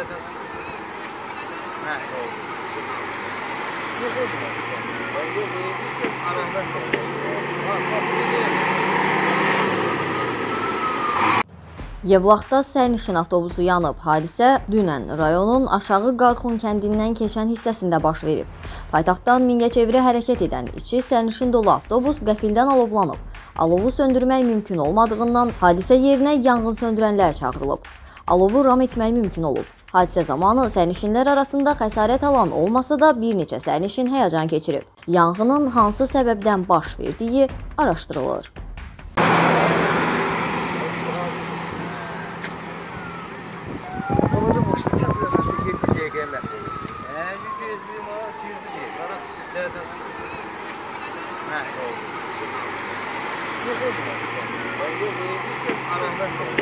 Hə, oldu. Yox, olmadı. Yox, arada çox. Yevlaxda sərnişin avtobusu yanıb. Hadisə dünən rayonun Aşağı Qarxun kəndindən keçən hissəsində baş verib. Paytaxtdan Mingəçevirə hərəkət edən içi sərnişin dolu avtobus qəfildən alovlanıb. Alovu söndürmək mümkün olmadığından hadisə yerinə yanğın söndürənlər çağırılıb. Alovu ram etmək mümkün olub. Hadisə zamanı sərnişinlər arasında xəsarət alan olmasa da bir neçə sərnişin həyəcan keçirib. Yanğının hansı səbəbdən baş verdiyi araşdırılır. Babacım boşta çapıyorlarsa 7 dəqiqəyə məhv olur. Hə, 100 manat, 200 deyil. Qaraq istərdən məhv olur. Yox, olmadı. Yox, arada çox.